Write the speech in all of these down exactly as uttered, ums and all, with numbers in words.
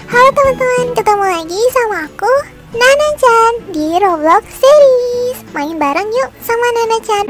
Halo teman-teman, ketemu lagi sama aku, Nana-chan, di Roblox Series. Main bareng yuk sama Nana-chan.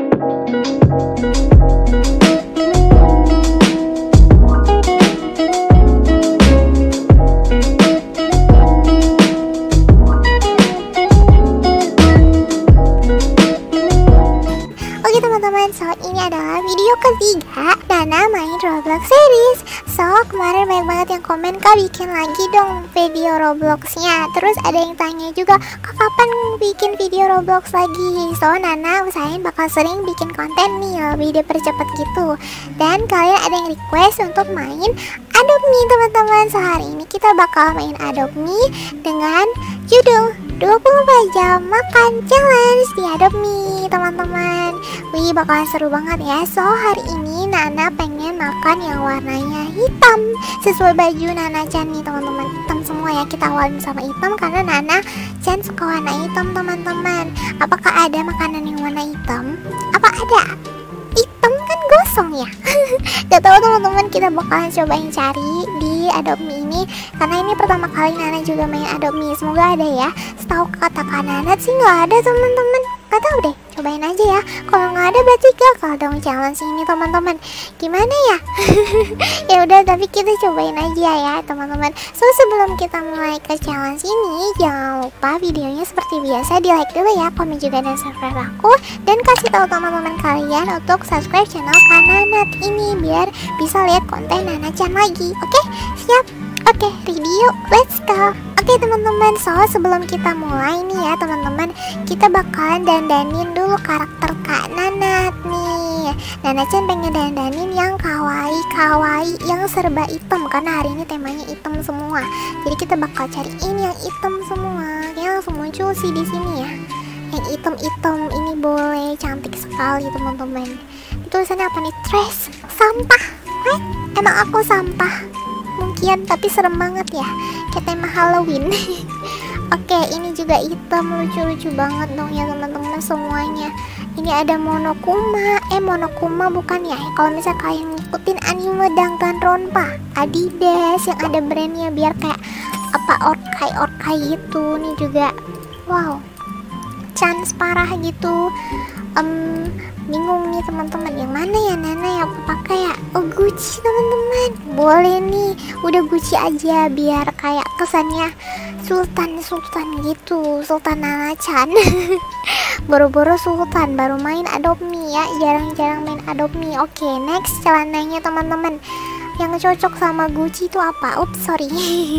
Oke teman-teman, so ini adalah video ketiga Nana main Roblox Series. So kemarin banyak banget yang komen, Kak bikin lagi dong video Robloxnya. Terus ada yang tanya juga, Kak kapan bikin video Roblox lagi? So Nana usahain bakal sering bikin konten nih, lebih dipercepat gitu. Dan kalian ada yang request untuk main Adopt Me teman-teman. So hari ini kita bakal main Adopt Me dengan judul dua puluh empat jam makan challenge di Adopt Me teman-teman. Wih bakalan seru banget ya. So hari ini Nana pengen makan yang warnanya hitam, sesuai baju Nana-chan nih teman-teman. Hitam semua ya, kita awalin sama hitam karena Nana-chan suka warna hitam teman-teman. Apakah ada makanan yang warna hitam? Apa ada? Hitam kan gosong ya. Gak tahu teman-teman, kita bakalan cobain cari di Adopt Me ini karena ini pertama kali Nana juga main Adopt Me. Semoga ada ya. Setahu kata Nana sih nggak ada teman-teman. Gak tahu deh, cobain aja ya. Kalau nggak ada berarti gagal dong challenge ini teman-teman. Gimana ya? Ya udah, tapi kita cobain aja ya teman-teman. So sebelum kita mulai ke challenge ini, jangan lupa videonya seperti biasa di like dulu ya, komen juga dan subscribe aku, dan kasih tahu teman-teman kalian untuk subscribe channel Kananat ini biar bisa lihat konten Nana-chan lagi. Oke, siap? Oke, video, let's go. Oke teman-teman, so sebelum kita mulai nih ya teman-teman, kita bakalan dandanin dulu karakter Kak Nanat nih. Nana-chan pengen dandanin yang kawaii-kawaii, yang serba hitam karena hari ini temanya hitam semua. Jadi kita bakal cari ini yang hitam semua. Kayaknya langsung muncul sih di sini ya. Yang hitam-hitam ini boleh, cantik sekali teman-teman. Tulisannya apa nih? Trash, sampah. Eh, emang aku sampah? Mungkin, tapi serem banget ya, kayak tema Halloween. Oke, ini juga hitam, lucu-lucu banget dong ya teman-teman semuanya. Ini ada Monokuma, eh Monokuma bukan ya? Kalau misalnya kalian ngikutin anime Danganronpa, Adidas yang ada brandnya biar kayak apa orkai-orkai gitu. Nih juga, wow, chance parah gitu. Um, bingung nih teman-teman, yang mana ya Nana yang aku pakai ya? Oh Gucci teman-teman, boleh nih, udah Gucci aja biar kayak kesannya sultan-sultan gitu, Sultan Nana-chan. Boro-boro sultan, baru main Adopt Me ya, jarang-jarang main Adopt Me. Oke, next celananya teman-teman, yang cocok sama Gucci itu apa? Ups, sorry.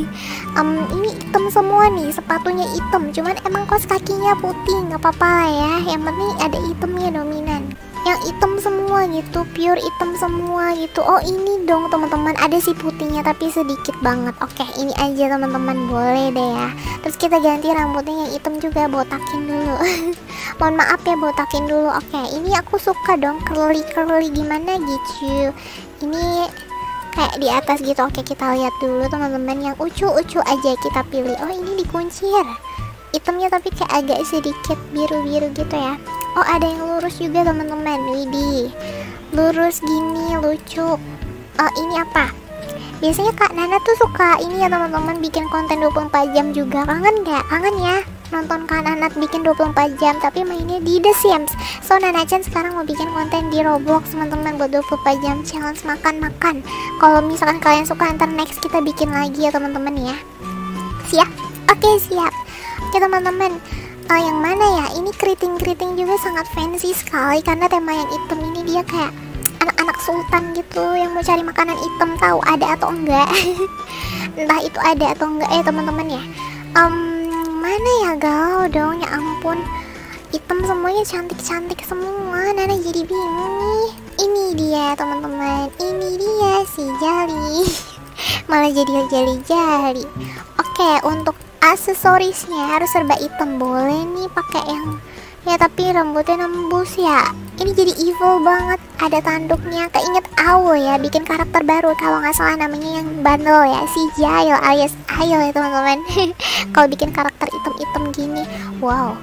um, ini hitam semua nih, sepatunya hitam, cuman emang kaos kakinya putih, nggak apa-apa lah ya. Yang penting ada hitamnya dominan. Yang hitam semua gitu, pure hitam semua gitu. Oh ini dong teman-teman, ada sih putihnya tapi sedikit banget. Oke, ini aja teman-teman, boleh deh ya. Terus kita ganti rambutnya yang hitam juga, botakin dulu. Mohon maaf ya, botakin dulu. Oke, ini aku suka dong curly-curly gimana gitu. Ini kayak di atas gitu. Oke, kita lihat dulu teman-teman, yang ucu-ucu aja kita pilih. Oh ini dikuncir hitamnya tapi kayak agak sedikit biru-biru gitu ya. Oh ada yang lurus juga teman-teman, widih, lurus gini lucu. Oh ini apa? Biasanya Kak Nana tuh suka ini ya teman-teman, bikin konten dua puluh empat jam juga. Kangen gak? Kangen ya nonton Kak Nanat bikin dua puluh empat jam tapi mainnya di The Sims. So Nana-chan sekarang mau bikin konten di Roblox teman-teman buat dua puluh empat jam challenge makan-makan. Kalau misalkan kalian suka, ntar next kita bikin lagi ya teman-teman ya. Siap? Oke siap. Oke teman-teman, uh, yang mana ya? Ini keriting-keriting juga sangat fancy sekali karena tema yang hitam ini dia kayak anak-anak sultan gitu yang mau cari makanan hitam. Tahu ada atau enggak? Entah itu ada atau enggak ya teman-teman ya. Um, mana ya, galau dong, ya ampun, hitam semuanya, cantik-cantik semua. Nana jadi bingung nih. Ini dia teman-teman, ini dia si jali. Malah jadi jali-jali. Oke, untuk aksesorisnya harus serba hitam. Boleh nih pakai yang ya tapi rambutnya nembus ya. Ini jadi evil banget, ada tanduknya. Keinget Awo ya, bikin karakter baru kalau nggak salah namanya yang bandel ya, si Jail alias Ayo ya teman-teman. Kalau bikin karakter hitam-hitam gini, wow.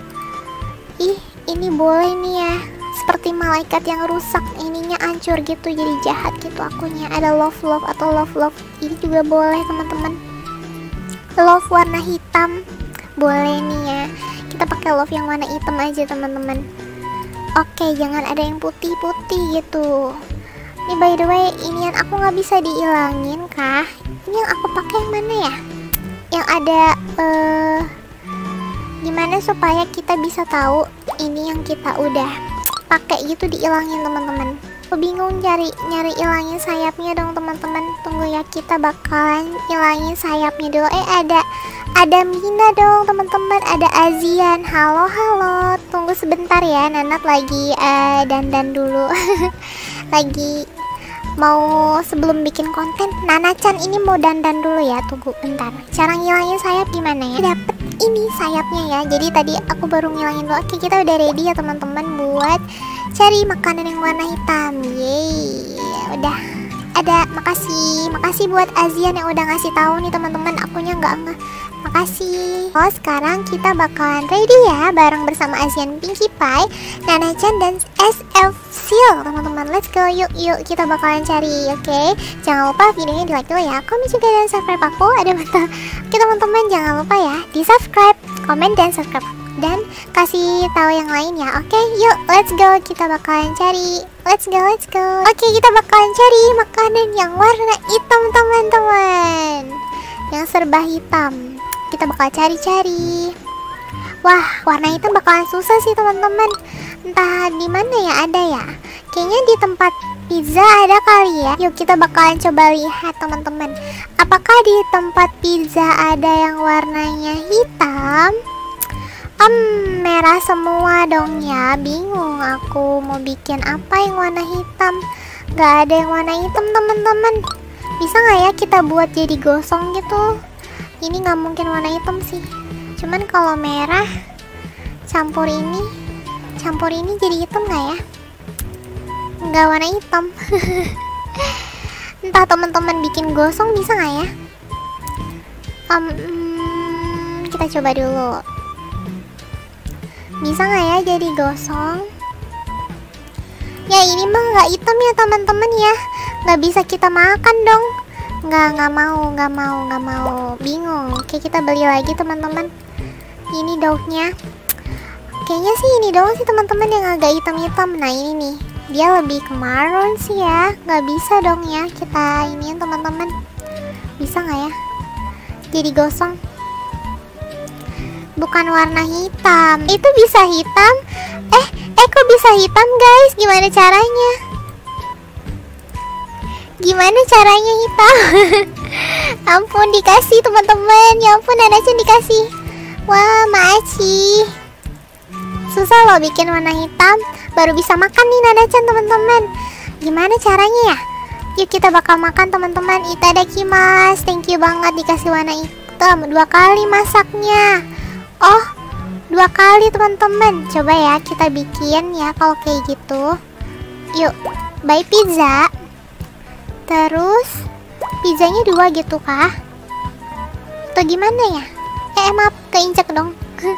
Ih ini boleh nih ya, seperti malaikat yang rusak, ininya hancur gitu, jadi jahat gitu akunya. Ada love love atau love love, ini juga boleh teman-teman. love warna hitam. Boleh nih ya, kita pakai love yang warna hitam aja teman-teman. Oke, jangan ada yang putih-putih gitu. Ini by the way, ini yang aku nggak bisa dihilangin kah? Ini yang aku pakai yang mana ya? Yang ada uh, gimana supaya kita bisa tahu ini yang kita udah pakai gitu dihilangin teman-teman. Aku bingung cari nyari ilangin sayapnya dong teman-teman. Tunggu ya, kita bakalan ilangin sayapnya dulu. Eh ada ada Mina dong teman-teman, ada Azian. Halo halo, tunggu sebentar ya, Nanat lagi uh, dandan dulu. Lagi mau sebelum bikin konten. Nana-chan ini mau dandan dulu ya, tunggu bentar. Cara ngilangin sayap gimana ya? Dapet ini sayapnya ya. Jadi tadi aku baru ngilangin dulu. Oke, kita udah ready ya teman-teman buat cari makanan yang warna hitam. Yeay, udah ada. Makasih, makasih buat Azian yang udah ngasih tahu nih teman-teman. Akunya nggak nggak. Makasih. Oh, sekarang kita bakalan ready ya bareng bersama Azian, Pinkie Pie, Nana-chan dan S F Seal teman-teman. Let's go, yuk yuk kita bakalan cari. Oke, okay? Jangan lupa videonya di like dulu ya, komen juga dan subscribe aku. Ada betul. Oke teman-teman, jangan lupa ya di subscribe, komen dan subscribe dan kasih tahu yang lain ya. Oke, okay, yuk let's go, kita bakalan cari. Let's go, let's go. Oke, okay, kita bakalan cari makanan yang warna hitam teman-teman, yang serba hitam. Kita bakal cari-cari. Wah, warna hitam bakalan susah sih teman-teman. Entah di mana ya ada ya. Kayaknya di tempat pizza ada kali ya. Yuk kita bakalan coba lihat teman-teman. Apakah di tempat pizza ada yang warnanya hitam? Hmm, merah semua dong ya. Bingung aku mau bikin apa yang warna hitam. Gak ada yang warna hitam teman-teman. Bisa nggak ya kita buat jadi gosong gitu? Ini nggak mungkin warna hitam sih. Cuman kalau merah campur ini, campur ini jadi hitam nggak ya? Nggak warna hitam. Entah teman-teman bikin gosong bisa nggak ya? Um, hmm, kita coba dulu. Bisa nggak ya jadi gosong? Ya ini mah nggak hitam ya teman-teman ya. Nggak bisa kita makan dong. Nggak, nggak mau, nggak mau, nggak mau. Bingung. Oke, kita beli lagi teman-teman. Ini daunnya. Kayaknya sih ini doang sih teman-teman yang agak hitam-hitam. Nah ini nih, dia lebih ke marron sih ya. Nggak bisa dong ya kita iniin teman-teman. Bisa nggak ya? Jadi gosong. Bukan warna hitam. Itu bisa hitam. Eh, eh kok bisa hitam guys? Gimana caranya? Gimana caranya hitam? Ampun dikasih teman-teman. Ya ampun Nana-chan dikasih. Wah Maci, susah loh bikin warna hitam. Baru bisa makan nih Nana-chan teman-teman. Gimana caranya ya? Yuk kita bakal makan teman-teman. Itadakimasu. Thank you banget dikasih warna hitam. Dua kali masaknya. Oh dua kali teman-teman. Coba ya kita bikin ya kalau kayak gitu. Yuk buy pizza. Terus pizzanya dua gitu kah? Atau gimana ya? Eh maaf, keinjak dong.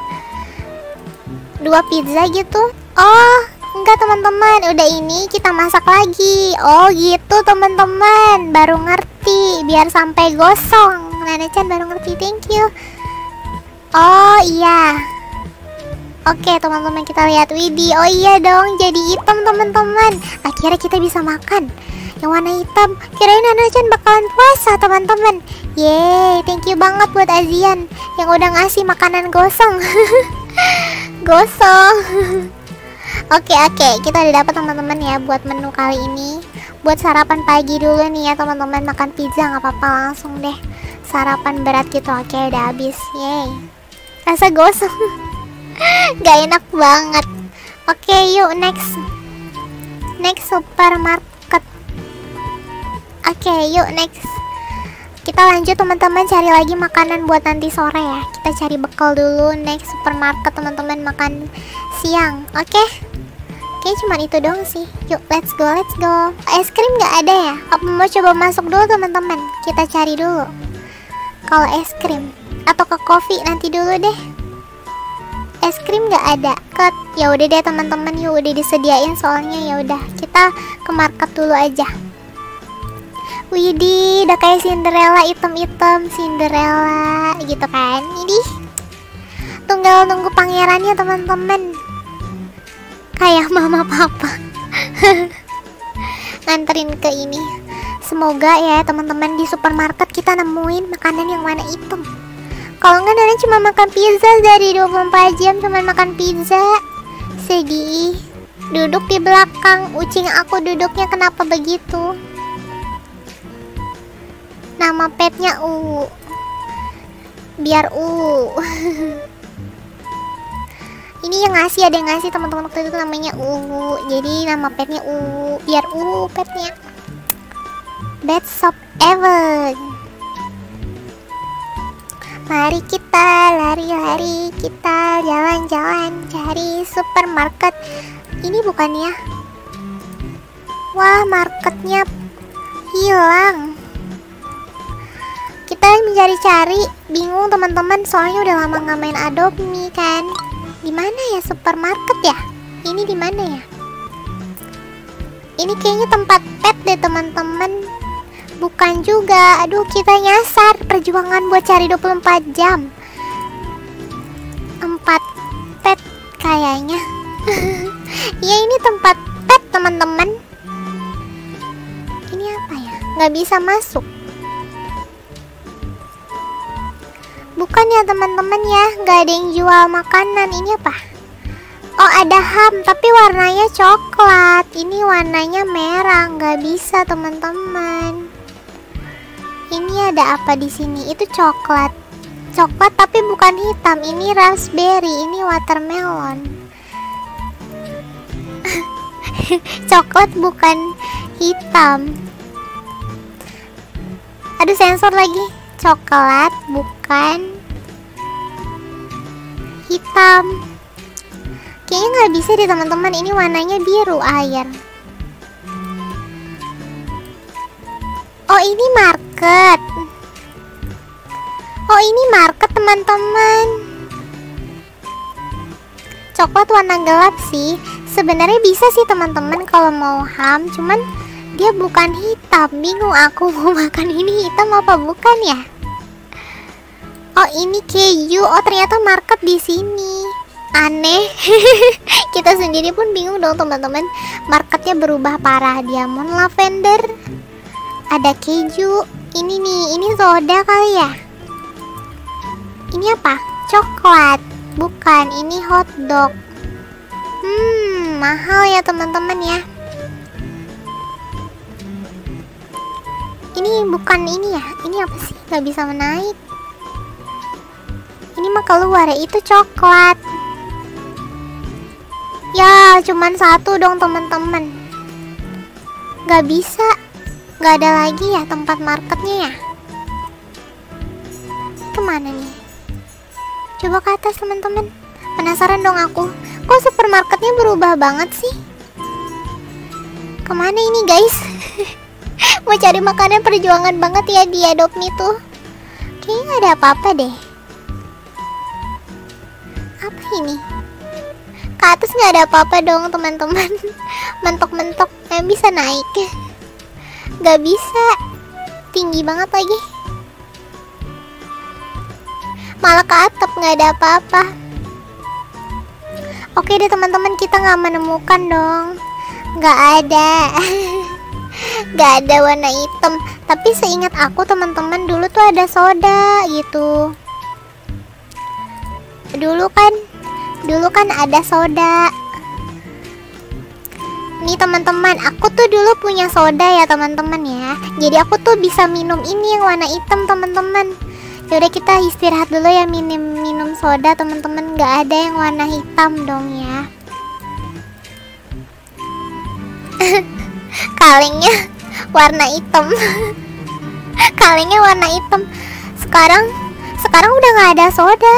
Dua pizza gitu. Oh enggak teman-teman, udah ini kita masak lagi. Oh gitu teman-teman, baru ngerti. Biar sampai gosong. Nana-chan baru ngerti, thank you. Oh iya. Oke teman-teman, kita lihat. Widih, oh iya dong, jadi hitam teman-teman. Akhirnya kita bisa makan yang warna hitam. Kirain Nana-chan bakalan puasa teman-teman. Yeay, thank you banget buat Azian yang udah ngasih makanan gosong. Gosong. Oke oke, kita udah dapat teman-teman ya buat menu kali ini. Buat sarapan pagi dulu nih ya teman-teman, makan pizza nggak apa-apa, langsung deh sarapan berat gitu. Oke udah habis. Yeay, rasa gosong. Gak enak banget. Oke yuk next. Next supermarket. Oke okay, yuk next. Kita lanjut teman-teman cari lagi makanan buat nanti sore ya. Kita cari bekal dulu. Next supermarket teman-teman, makan siang. Oke okay? Oke okay, cuman itu dong sih. Yuk let's go let's go. Es krim nggak ada ya? Apa mau coba masuk dulu teman-teman? Kita cari dulu. Kalau es krim atau ke coffee nanti dulu deh. Es krim nggak ada. Cut. Ya udah deh teman-teman, yuk udah disediain soalnya. Ya udah kita ke market dulu aja. Widih, udah kayak Cinderella, item-item Cinderella gitu kan. Ini tunggal nunggu pangerannya teman-teman, kayak mama papa nganterin ke ini. Semoga ya teman-teman di supermarket kita nemuin makanan yang warna hitam. Kalau nggak Nana cuma makan pizza dari dua puluh empat jam, cuma makan pizza. Sedih. Duduk di belakang, ucing aku duduknya kenapa begitu? Nama petnya U. Biar U. Ini yang ngasih, ada yang ngasih teman-teman waktu itu namanya U. Jadi nama petnya U. Biar U petnya. Best shop ever. Mari kita lari-lari, kita jalan-jalan cari supermarket. Ini bukan ya? Wah, marketnya hilang. Kita mencari-cari, bingung teman-teman, soalnya udah lama nggak main Adopt Me kan. Di mana ya supermarket ya? Ini di mana ya? Ini kayaknya tempat pet deh teman-teman. Bukan juga. Aduh, kita nyasar. Perjuangan buat cari dua puluh empat jam. Tempat pet kayaknya. Ya ini tempat pet teman-teman. Ini apa ya? Nggak bisa masuk. Bukan ya teman-teman ya, nggak ada yang jual makanan. Ini apa? Oh, ada ham, tapi warnanya coklat. Ini warnanya merah, nggak bisa teman-teman. Ini ada apa di sini? Itu coklat. Coklat tapi bukan hitam. Ini raspberry, ini watermelon. Coklat bukan hitam. Aduh, sensor lagi. Coklat bukan hitam. Kayaknya nggak bisa deh teman-teman. Ini warnanya biru air. Oh, ini market. Oh, ini market teman-teman. Coklat warna gelap sih. Sebenarnya bisa sih teman-teman kalau mau ham, cuman dia bukan hitam. Bingung aku mau makan ini hitam apa bukan ya? Oh, ini keju. Oh, ternyata market di sini. Aneh. Kita sendiri pun bingung dong teman-teman. Marketnya berubah parah. Diamond, lavender. Ada keju. Ini nih, ini soda kali ya? Ini apa? Coklat. Bukan, ini hotdog. Hmm, mahal ya teman-teman ya. Ini bukan ini ya. Ini apa sih? Gak bisa menaik. Ini mah keluar ya. Itu coklat. Ya, cuman satu dong teman-teman. Gak bisa. Gak ada lagi ya tempat marketnya ya. Kemana nih? Coba ke atas teman-teman. Penasaran dong aku. Kok supermarketnya berubah banget sih? Kemana ini guys? Mau cari makanan perjuangan banget ya di Adopt Me tuh. Kayaknya gak ada apa-apa deh. Apa ini? Ke atas gak ada apa-apa dong teman-teman. Mentok-mentok. Yang bisa naik. Gak bisa. Tinggi banget lagi. Malah ke atap gak ada apa-apa. Oke deh teman-teman, kita nggak menemukan dong. Nggak ada. Nggak ada warna hitam. Tapi seingat aku teman-teman, dulu tuh ada soda gitu. Dulu kan Dulu kan ada soda. Nih teman-teman, aku tuh dulu punya soda ya teman-teman ya. Jadi aku tuh bisa minum ini yang warna hitam teman-teman. Yaudah kita istirahat dulu ya, minum minum soda teman-teman. Nggak ada yang warna hitam dong ya. Kalengnya warna hitam. Kalengnya warna hitam. Sekarang sekarang udah nggak ada soda.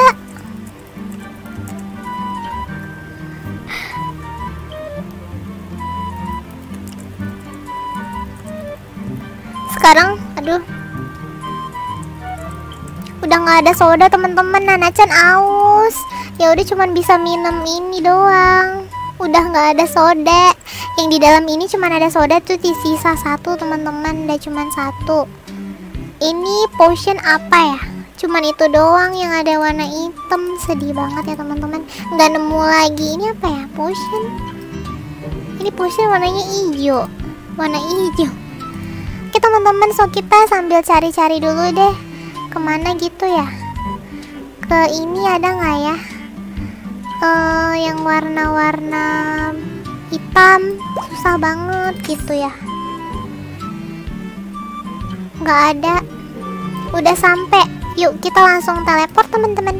Sekarang, aduh, udah nggak ada soda teman-teman. Nana-chan aus. Ya udah cuman bisa minum ini doang. Udah nggak ada soda. Yang di dalam ini cuma ada soda tuh, di sisa satu teman-teman, udah cuma satu. Ini potion apa ya? Cuman itu doang yang ada warna hitam. Sedih banget ya teman-teman. Nggak nemu lagi. Ini apa ya? Potion. Ini potion warnanya hijau. Warna hijau. Oke teman-teman, so kita sambil cari-cari dulu deh. Kemana gitu ya? Ke ini ada nggak ya? Uh, yang warna-warna hitam. Susah banget gitu ya. Nggak ada. Udah sampai. Yuk kita langsung teleport teman-teman.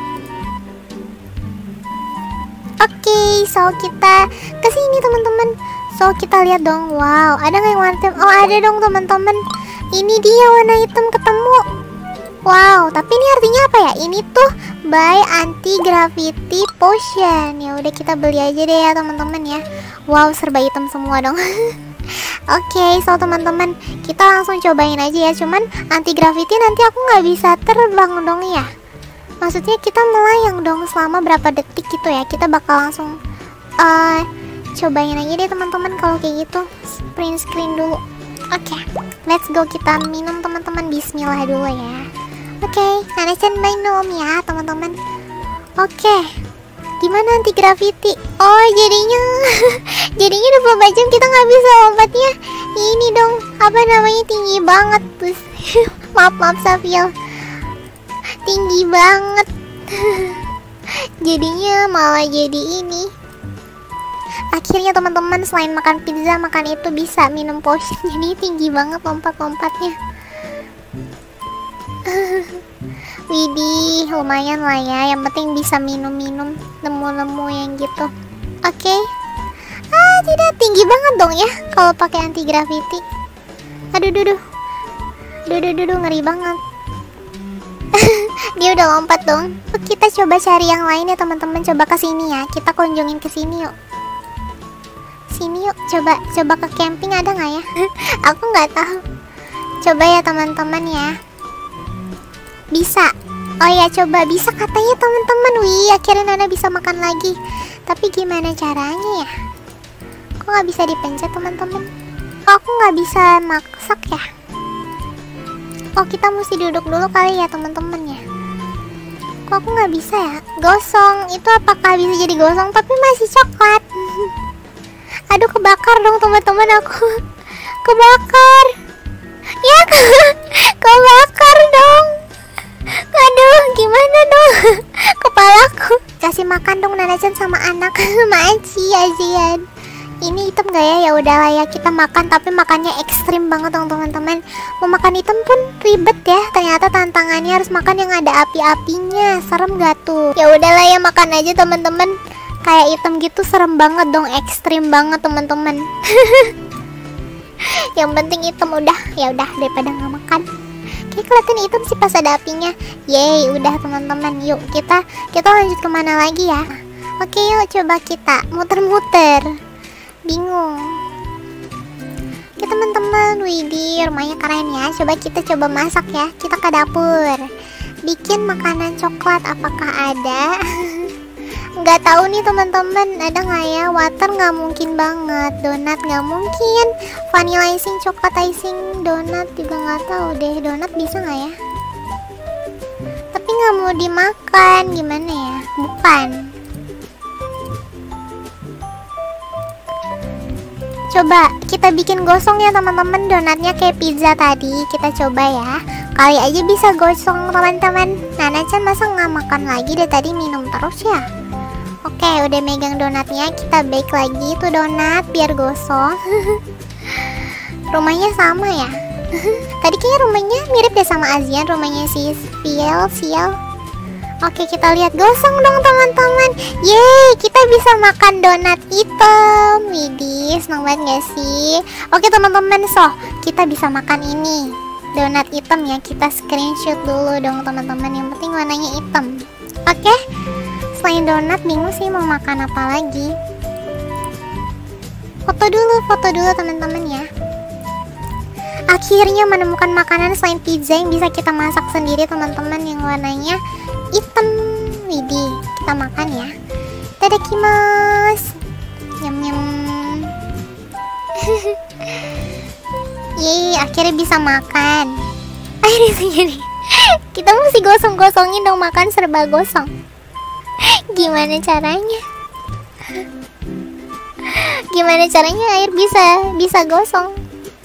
Oke, okay, so kita kesini teman-teman. So kita lihat dong. Wow, ada nggak yang warna hitam? Oh ada dong teman-teman. Ini dia warna hitam ketemu. Wow, tapi ini artinya apa ya? Ini tuh buy anti gravity potion. Ya udah kita beli aja deh ya teman-teman ya. Wow, serba hitam semua dong. Oke, okay, so teman-teman kita langsung cobain aja ya. Cuman anti gravity nanti aku nggak bisa terbang dong ya. Maksudnya kita melayang dong selama berapa detik gitu ya. Kita bakal langsung uh, cobain aja deh teman-teman kalau kayak gitu. Print screen dulu. Oke, okay, let's go, kita minum teman-teman. Bismillah dulu ya. Oke, okay, Nana-chan minum ya teman-teman. Oke, okay. Gimana anti gravity? Oh jadinya jadinya dua puluh empat jam kita nggak bisa lompatnya. Ini dong, apa namanya, tinggi banget terus. maaf maaf Safil, tinggi banget. Jadinya malah jadi ini. Akhirnya teman-teman selain makan pizza, makan itu bisa minum potion. Jadi tinggi banget lompat-lompatnya. Widih, lumayan lah ya. Yang penting bisa minum-minum, nemu-nemu yang gitu. Oke. Okay. Ah, tidak tinggi banget dong ya kalau pakai anti gravity. Aduh, duduh. Duduh, duduh, ngeri banget. Dia udah lompat dong. Kita coba cari yang lain ya teman-teman. Coba ke sini ya. Kita kunjungin ke sini yuk. Sini yuk. Coba coba ke camping ada nggak ya? Aku nggak tahu. Coba ya teman-teman ya. Bisa. Oh ya, coba bisa katanya teman-teman. Wih, akhirnya Nana bisa makan lagi. Tapi gimana caranya ya? Kok nggak bisa dipencet teman-teman? Kok aku nggak bisa masak ya? Oh, kita mesti duduk dulu kali ya teman-teman ya. Kok aku nggak bisa ya? Gosong. Itu apakah bisa jadi gosong? Tapi masih coklat. Aduh, kebakar dong teman-teman aku. Kebakar. Ya, kebakar dong. Aduh, gimana dong? Kepalaku. Kasih makan dong Nana-chan sama anak. Maci azian. Ini hitam gak ya? Ya udahlah ya, kita makan, tapi makannya ekstrim banget dong teman-teman. Mau makan hitam pun ribet ya. Ternyata tantangannya harus makan yang ada api-apinya. Serem gak tuh? Ya udahlah ya, makan aja teman-teman. Kayak hitam gitu serem banget dong, ekstrim banget teman-teman. Yang penting hitam udah. Ya udah, daripada nggak makan. Kayak kelihatan hitam sih pas ada apinya. Yeay, udah teman-teman. Yuk kita kita lanjut kemana lagi ya? Oke, yuk coba kita muter-muter. Bingung. Oke teman-teman, widih, rumahnya keren ya. Coba kita coba masak ya. Kita ke dapur. Bikin makanan coklat, apakah ada? Nggak tahu nih teman-teman, ada nggak ya? Water nggak mungkin banget, donat nggak mungkin, vanilla icing, coklat icing, donat juga nggak tahu deh. Donat bisa nggak ya? Tapi nggak mau dimakan, gimana ya? Bukan. Coba kita bikin gosong ya teman-teman, donatnya kayak pizza tadi. Kita coba ya, kali aja bisa gosong teman-teman. Nana-chan masa nggak makan lagi deh, tadi minum terus ya. Oke, udah megang donatnya, kita bake lagi tuh donat biar gosong. Rumahnya sama ya. Tadi kayaknya rumahnya mirip deh sama Azian, rumahnya si Fiel, Sial. Oke, kita lihat gosong dong teman-teman. Yeay, kita bisa makan donat hitam. Widih, seneng banget gak sih? Oke teman-teman, so kita bisa makan ini donat hitam ya. Kita screenshot dulu dong teman-teman. Yang penting warnanya hitam. Oke. Selain donat, bingung sih mau makan apa lagi. Foto dulu, foto dulu teman-teman ya. Akhirnya menemukan makanan selain pizza yang bisa kita masak sendiri teman-teman, yang warnanya hitam. Widih, kita makan ya. Itadakimasu. Yeay, akhirnya bisa makan. Akhirnya segini. Kita mesti gosong-gosongin dong, makan serba gosong. Gimana caranya? Gimana caranya air bisa bisa gosong?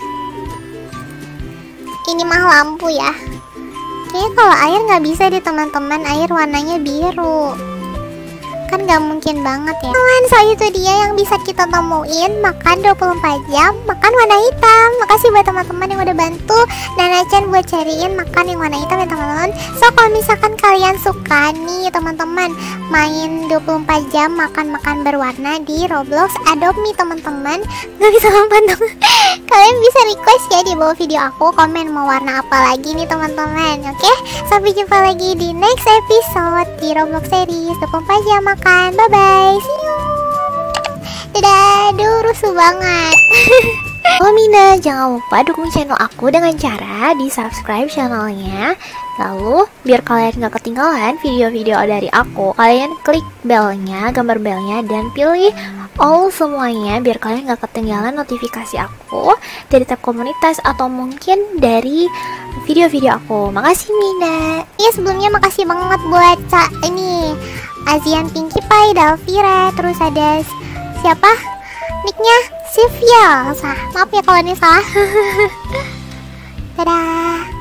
Ini mah lampu ya. Kayaknya kalau air nggak bisa deh teman-teman, air warnanya biru. Kan gak mungkin banget ya teman. So itu dia yang bisa kita temuin, makan dua puluh empat jam, makan warna hitam. Makasih buat teman-teman yang udah bantu Nana-chan buat cariin makan yang warna hitam ya teman-teman. So kalau misalkan kalian suka nih teman-teman main dua puluh empat jam makan-makan berwarna di Roblox Adopt Me teman-teman, gak bisa lompat dong. Kalian bisa request ya di bawah video aku, komen mau warna apa lagi nih teman-teman. Oke, sampai jumpa lagi di next episode di Roblox series dua puluh empat jam makan. Bye bye, see you. Dadah, aduh rusuh banget. Oh Mina, jangan lupa dukung channel aku dengan cara di subscribe channelnya. Lalu biar kalian gak ketinggalan video-video dari aku, kalian klik belnya, gambar belnya, dan pilih all semuanya biar kalian gak ketinggalan notifikasi aku dari tab komunitas atau mungkin dari video-video aku. Makasih Mina. Iya sebelumnya makasih banget buat Ca ini Azian Pinkie Pie, Dalvira, terus ada siapa? Nicknya Sylvia. Maaf ya kalau ini salah. Dadah.